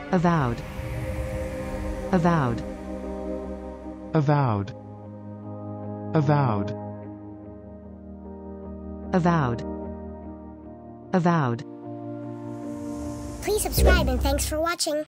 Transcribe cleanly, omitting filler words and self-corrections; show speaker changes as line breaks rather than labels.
avowed, avowed,
avowed, avowed,
avowed, avowed.
Please subscribe and thanks for watching.